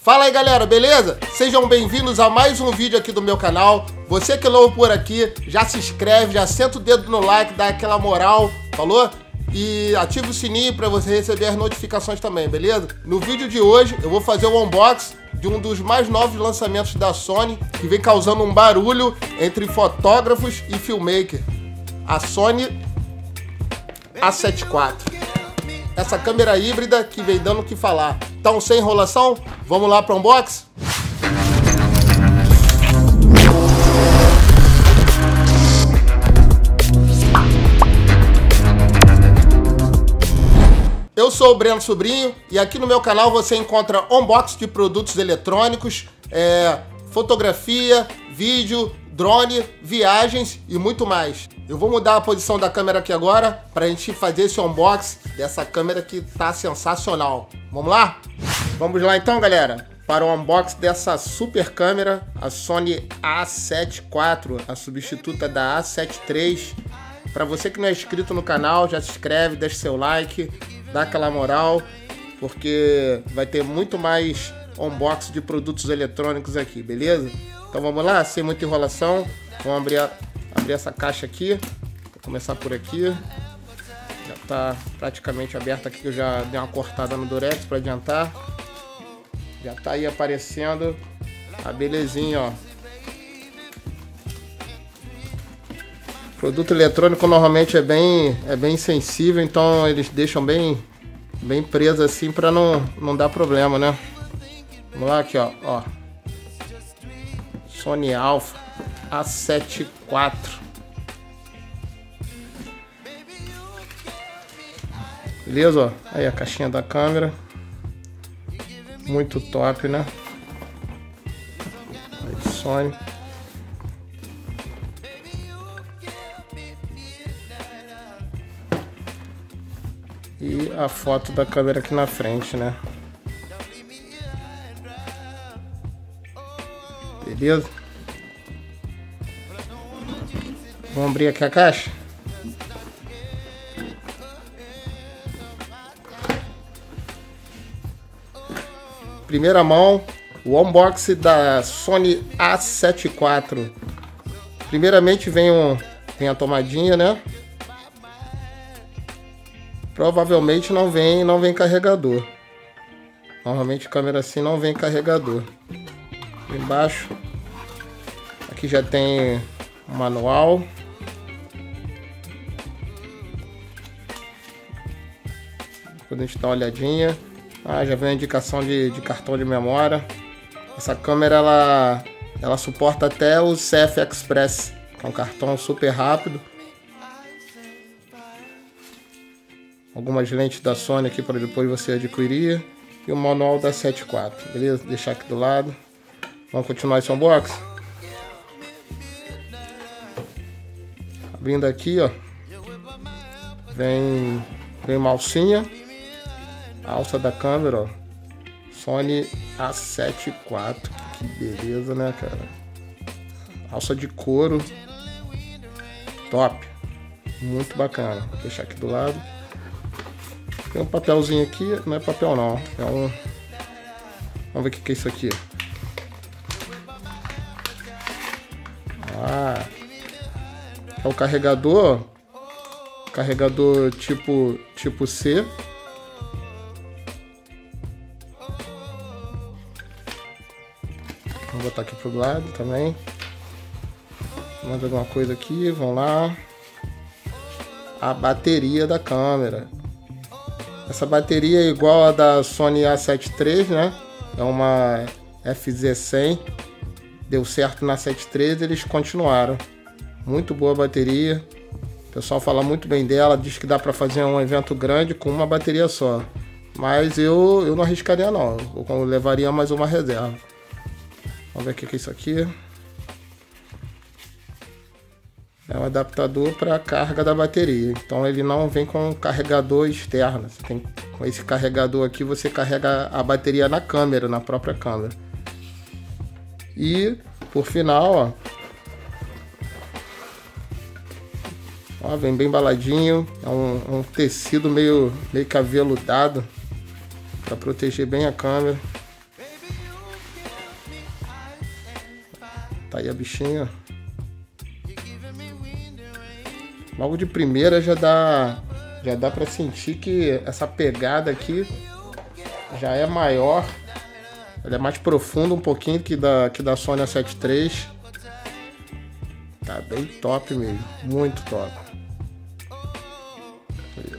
Fala aí galera, beleza? Sejam bem-vindos a mais um vídeo aqui do meu canal. Você que é novo por aqui, já se inscreve, já senta o dedo no like, dá aquela moral, falou? E ativa o sininho para você receber as notificações também, beleza? No vídeo de hoje eu vou fazer o unboxing de um dos mais novos lançamentos da Sony, que vem causando um barulho entre fotógrafos e filmmaker. A Sony A7 IV. Essa câmera híbrida que vem dando o que falar. Então, sem enrolação, vamos lá para o unboxing? Eu sou o Breno Sobrinho e aqui no meu canal você encontra unboxing de produtos eletrônicos, fotografia, vídeo, drone, viagens e muito mais. Eu vou mudar a posição da câmera aqui agora para a gente fazer esse unboxing dessa câmera que tá sensacional. Vamos lá? Vamos lá então, galera, para o unboxing dessa super câmera, a Sony A7 IV, a substituta da A7 III. Para você que não é inscrito no canal, já se inscreve, deixa seu like, dá aquela moral, porque vai ter muito mais unboxing de produtos eletrônicos aqui, beleza? Então vamos lá, sem muita enrolação, vamos abrir essa caixa aqui. Vou começar por aqui. Já está praticamente aberta aqui, que eu já dei uma cortada no durex para adiantar. Já está aí aparecendo a belezinha, ó. Produto eletrônico normalmente é bem sensível, então eles deixam bem preso assim para não dar problema, né? Vamos lá aqui, ó. Sony Alpha A7 IV. Beleza, ó. Aí a caixinha da câmera. Muito top, né? Aí, Sony. E a foto da câmera aqui na frente, né? Beleza? Vamos abrir aqui a caixa. Primeira mão, o unboxing da Sony A7 IV. Primeiramente vem a tomadinha, né? Provavelmente não vem carregador. Normalmente câmera assim não vem carregador. Embaixo aqui já tem o manual. Quando a gente dá uma olhadinha, já vem a indicação de cartão de memória. Essa câmera ela suporta até o CF Express, que é um cartão super rápido. Algumas lentes da Sony aqui para depois você adquirir. E o manual da A7 IV, beleza? Vou deixar aqui do lado. Vamos continuar esse unboxing. Abrindo aqui, ó. Vem uma alcinha. A alça da câmera, ó. Sony A7 IV. Que beleza, né, cara? Alça de couro. Top. Muito bacana. Vou deixar aqui do lado. Tem um papelzinho aqui, não é papel não, é um... Vamos ver o que é isso aqui. É o carregador, carregador tipo C. Vou botar aqui pro lado também. Mais alguma coisa aqui, vamos lá. A bateria da câmera. Essa bateria é igual a da Sony A7 III, né? É uma FZ100. Deu certo na A7 III, eles continuaram. Muito boa a bateria. O pessoal fala muito bem dela, diz que dá para fazer um evento grande com uma bateria só. Mas eu não arriscaria não, eu levaria mais uma reserva. Vamos ver o que é isso aqui. É um adaptador para carga da bateria. Então ele não vem com carregador externo. Você tem, com esse carregador aqui você carrega a bateria na câmera, na própria câmera. E por final, ó, vem bem embaladinho. É um tecido meio que aveludado para proteger bem a câmera. Tá aí a bichinha. Logo de primeira já dá pra sentir que essa pegada aqui já é maior. Ela é mais profunda um pouquinho que da Sony A7 III. Tá bem top mesmo, muito top. Aí,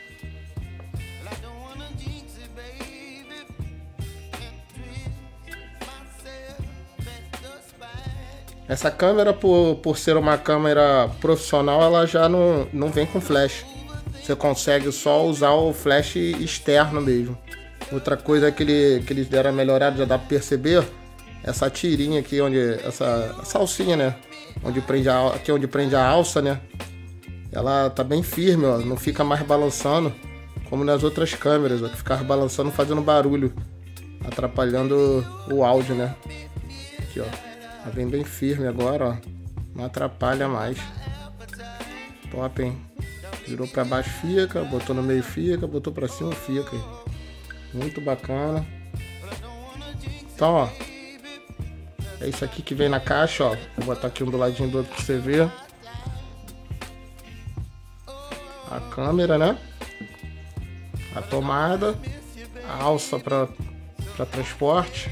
essa câmera, por ser uma câmera profissional, ela já não vem com flash. Você consegue só usar o flash externo mesmo. Outra coisa que eles deram a melhorada, já dá pra perceber, essa tirinha aqui, essa alcinha, né? Aqui onde prende a alça, né? Ela tá bem firme, ó. Não fica mais balançando como nas outras câmeras, ó, que ficava balançando, fazendo barulho, atrapalhando o áudio, né? Aqui, ó. Tá bem firme agora, ó. Não atrapalha mais. Top, hein? Virou pra baixo, fica. Botou no meio, fica. Botou pra cima, fica. Muito bacana. Então, ó. É isso aqui que vem na caixa, ó. Vou botar aqui um do ladinho do outro pra você ver. A câmera, né? A tomada. A alça pra transporte.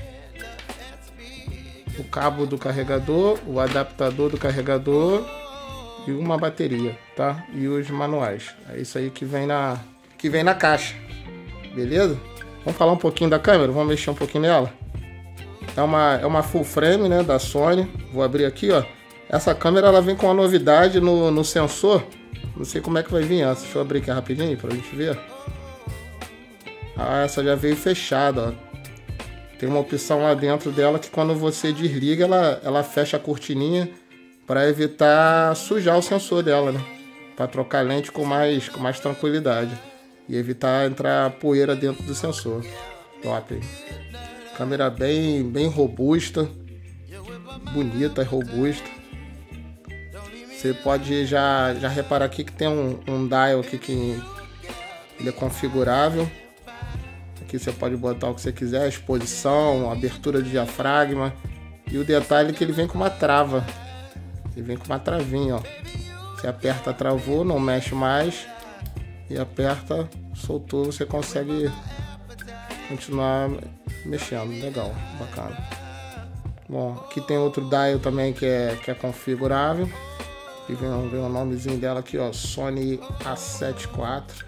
O cabo do carregador, o adaptador do carregador e uma bateria, tá? E os manuais. É isso aí que vem na caixa. Beleza? Vamos falar um pouquinho da câmera? Vamos mexer um pouquinho nela? É uma full frame, né, da Sony. Vou abrir aqui, ó. Essa câmera ela vem com uma novidade no sensor. Não sei como é que vai vir essa. Deixa eu abrir aqui rapidinho pra gente ver. Ah, essa já veio fechada, ó. Tem uma opção lá dentro dela que quando você desliga, ela fecha a cortininha para evitar sujar o sensor dela, né? Para trocar lente com mais tranquilidade e evitar entrar poeira dentro do sensor. Top. Câmera bem robusta, bonita e robusta. Você pode já reparar aqui que tem um dial aqui que ele é configurável. Aqui você pode botar o que você quiser, exposição, abertura de diafragma. E o detalhe é que ele vem com uma trava. Ele vem com uma travinha, ó. Você aperta, travou, não mexe mais. E aperta, soltou, você consegue continuar mexendo. Legal, bacana. Bom, aqui tem outro dial também que é configurável. E vem o nomezinho dela aqui, ó, Sony A7 IV.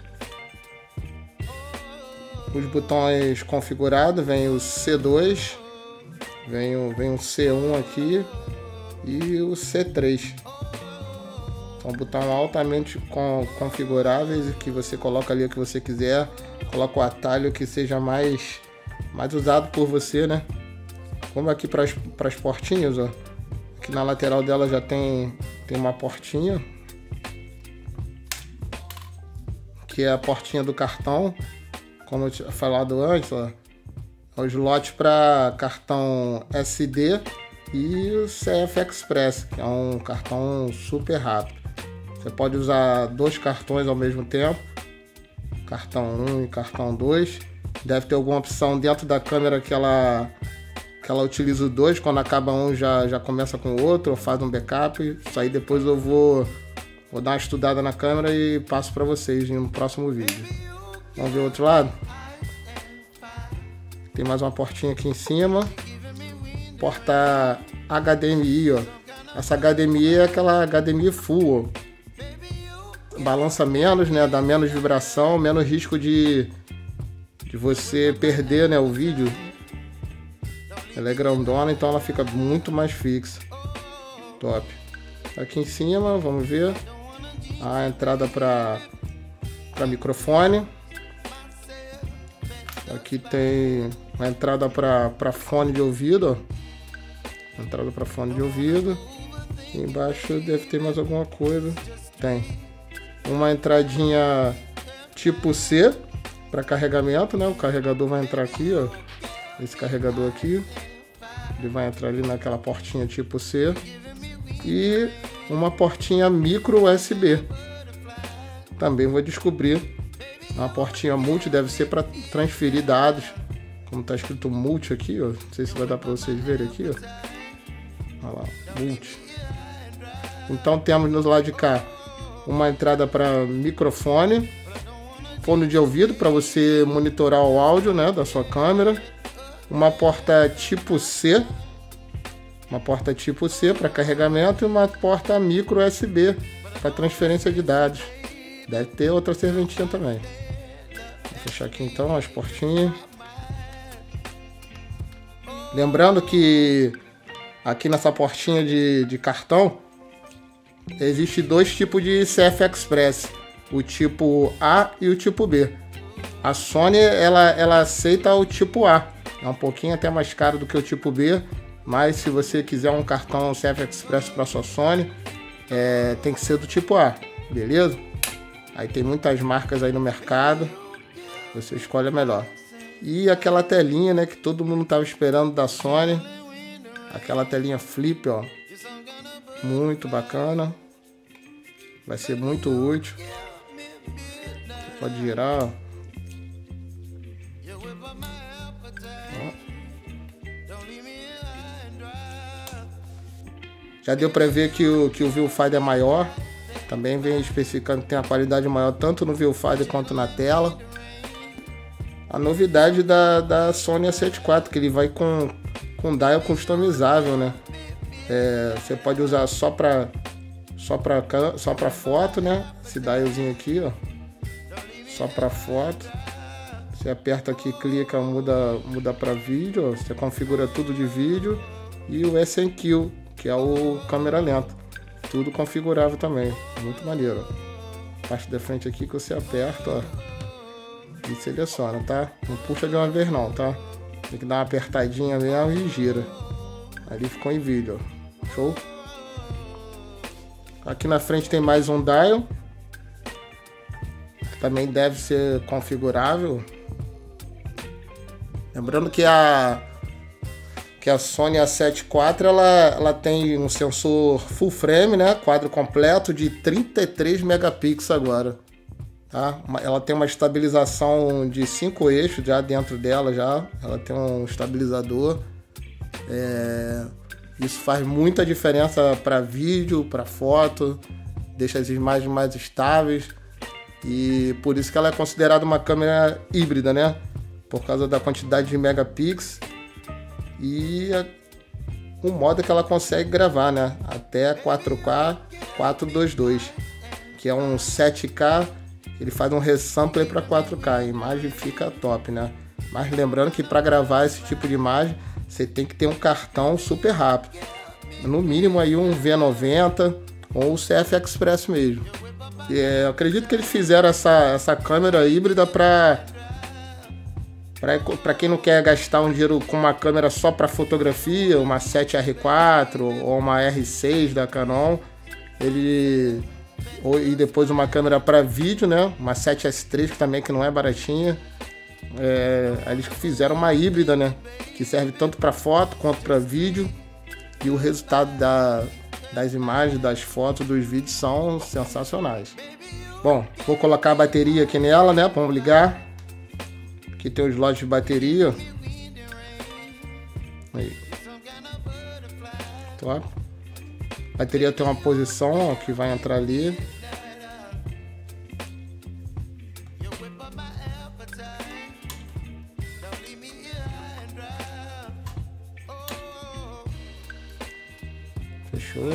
Os botões configurados, vem o C2, vem o C1 aqui e o C3. São botões altamente configuráveis que você coloca ali o que você quiser, coloca o atalho que seja mais usado por você, né? Vamos aqui para as portinhas, ó. Aqui na lateral dela já tem uma portinha, que é a portinha do cartão. Como eu tinha falado antes, ó, o slot para cartão SD e o CF Express, que é um cartão super rápido. Você pode usar dois cartões ao mesmo tempo, cartão 1 e cartão 2. Deve ter alguma opção dentro da câmera que ela utiliza o 2, quando acaba um já começa com o outro, ou faz um backup. Isso aí depois eu vou dar uma estudada na câmera e passo para vocês no próximo vídeo. Vamos ver o outro lado? Tem mais uma portinha aqui em cima. Porta HDMI, ó. Essa HDMI é aquela HDMI full, ó. Balança menos, né? Dá menos vibração, menos risco de você perder, né, o vídeo. Ela é grandona, então ela fica muito mais fixa. Top. Aqui em cima, vamos ver a entrada para microfone. Aqui tem a entrada para fone de ouvido, ó. Entrada para fone de ouvido. E embaixo deve ter mais alguma coisa. Tem uma entradinha tipo C para carregamento, né? O carregador vai entrar aqui, ó. Esse carregador aqui, ele vai entrar ali naquela portinha tipo C. E uma portinha micro USB. Também vou descobrir. Uma portinha multi, deve ser para transferir dados. Como está escrito multi aqui, ó. Não sei se vai dar para vocês verem aqui, ó. Olha lá, multi. Então temos no lado de cá uma entrada para microfone, fone de ouvido para você monitorar o áudio, né, da sua câmera, uma porta tipo C, para carregamento e uma porta micro USB para transferência de dados. Deve ter outra serventia também. Vou fechar aqui então as portinhas. Lembrando que aqui nessa portinha de cartão existe dois tipos de CF Express, o tipo A e o tipo B. A Sony ela aceita o tipo A, é um pouquinho até mais caro do que o tipo B, mas se você quiser um cartão CF Express para sua Sony, tem que ser do tipo A, beleza? Aí tem muitas marcas aí no mercado, você escolhe a melhor. E aquela telinha, né, que todo mundo tava esperando da Sony, aquela telinha flip, ó, muito bacana, vai ser muito útil. Você pode girar, ó. Já deu para ver que o viewfinder é maior, também vem especificando que tem a qualidade maior tanto no viewfinder quanto na tela. A novidade da Sony A7 IV, que ele vai com dial customizável, né? Você pode usar só para foto, né? Esse dialzinho aqui, ó, só para foto. Você aperta aqui, clica, muda para vídeo, ó. Você configura tudo de vídeo e o S&Q, que é o câmera lenta, tudo configurável também, muito maneiro. Parte da frente aqui que você aperta, ó, e seleciona, tá? Não puxa de uma vez não, tá? Tem que dar uma apertadinha mesmo e gira. Ali ficou em vídeo, ó. Show? Aqui na frente tem mais um dial, que também deve ser configurável. Lembrando que a Sony A7 IV ela tem um sensor full frame, né? Quadro completo de 33 megapixels agora. Tá? Ela tem uma estabilização de 5 eixos já dentro dela, ela tem um estabilizador. Isso faz muita diferença para vídeo, para foto, deixa as imagens mais estáveis e por isso que ela é considerada uma câmera híbrida, né? Por causa da quantidade de megapixels e o modo que ela consegue gravar, né? Até 4K 422, que é um 7K. Ele faz um resampler para 4K, a imagem fica top, né? Mas lembrando que para gravar esse tipo de imagem, você tem que ter um cartão super rápido. No mínimo aí um V90 ou o CF Express mesmo. Eu acredito que eles fizeram essa câmera híbrida para quem não quer gastar um dinheiro com uma câmera só para fotografia, uma 7R4 ou uma R6 da Canon. E depois uma câmera para vídeo, né? Uma 7S3 que também que não é baratinha. Eles fizeram uma híbrida, né? Que serve tanto para foto quanto para vídeo. E o resultado das imagens, das fotos, dos vídeos são sensacionais. Bom, vou colocar a bateria aqui nela, né? Vamos ligar. Aqui tem os slots de bateria. Aí. Top. A bateria tem uma posição, ó, que vai entrar ali. Fechou.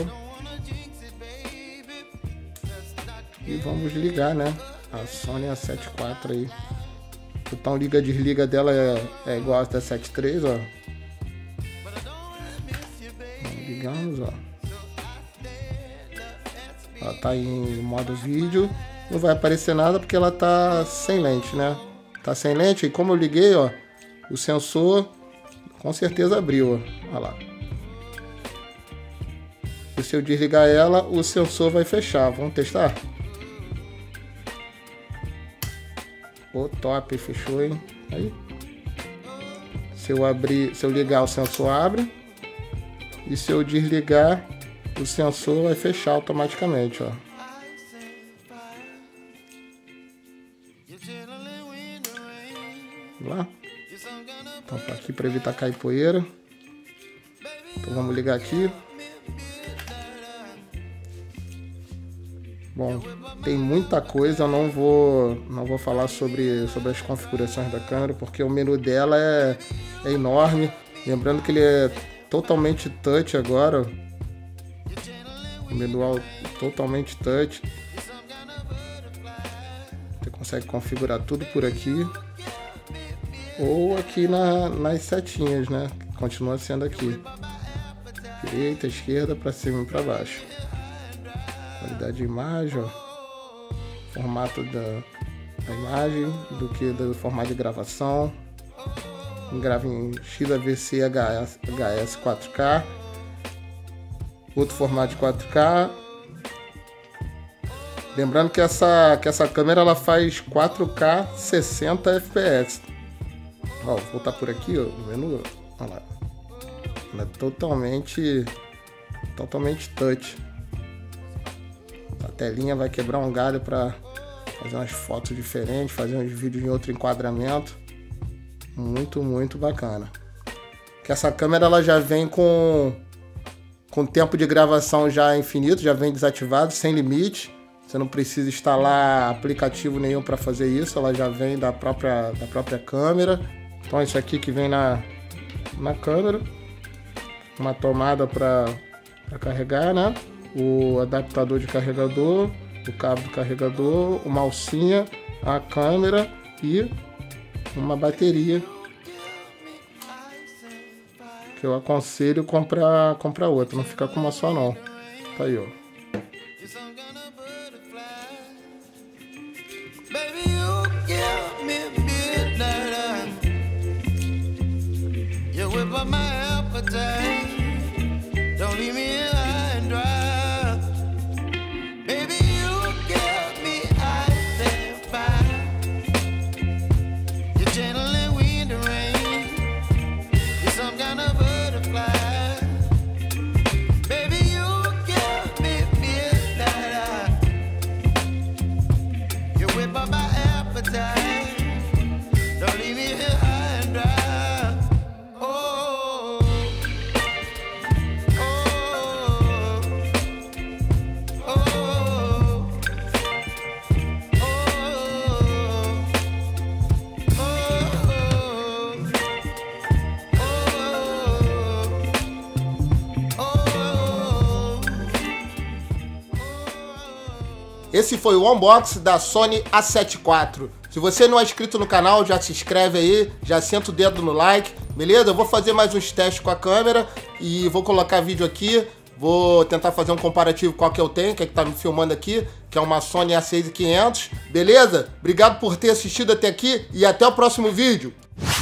E vamos ligar, né? A Sony A7 IV aí. O botão liga-desliga dela é igual a da 7.3, ó. Ligamos, ó. Ela tá em modo vídeo. Não vai aparecer nada porque ela tá sem lente, né? Tá sem lente e como eu liguei, ó, o sensor com certeza abriu, ó. Olha lá. E se eu desligar ela, o sensor vai fechar. Vamos testar? Ô, top, fechou, hein? Aí. Se eu ligar, o sensor abre. E se eu desligar, o sensor vai fechar automaticamente, ó. Vamos lá. Então tá aqui para evitar cair poeira. Então vamos ligar aqui. Bom, tem muita coisa, eu não vou falar sobre as configurações da câmera, porque o menu dela é enorme. Lembrando que ele é totalmente touch agora. O menu totalmente touch. Você consegue configurar tudo por aqui. Ou aqui nas setinhas, né? Continua sendo aqui. Direita, esquerda, para cima e para baixo. Qualidade de imagem, ó. Formato da imagem, do formato de gravação. Grava em XAVC HS 4K. Outro formato de 4K. Lembrando que essa câmera ela faz 4K 60 FPS. Ó, vou voltar por aqui, ó, no menu. Olha lá. Ela é totalmente touch. A telinha vai quebrar um galho para fazer umas fotos diferentes, fazer uns vídeos em outro enquadramento. Muito bacana. Que essa câmera ela já vem com tempo de gravação já infinito, já vem desativado, sem limite. Você não precisa instalar aplicativo nenhum para fazer isso, ela já vem da própria câmera. Então isso aqui que vem na câmera, uma tomada para carregar, né? O adaptador de carregador, o cabo do carregador, uma alcinha, a câmera e uma bateria. Que eu aconselho comprar outra, não ficar com uma só não. Tá aí, ó. Esse foi o unboxing da Sony A7 IV. Se você não é inscrito no canal, já se inscreve aí, já senta o dedo no like, beleza? Eu vou fazer mais uns testes com a câmera e vou colocar vídeo aqui. Vou tentar fazer um comparativo com a que eu tenho, que é que tá me filmando aqui, que é uma Sony A6500, beleza? Obrigado por ter assistido até aqui e até o próximo vídeo.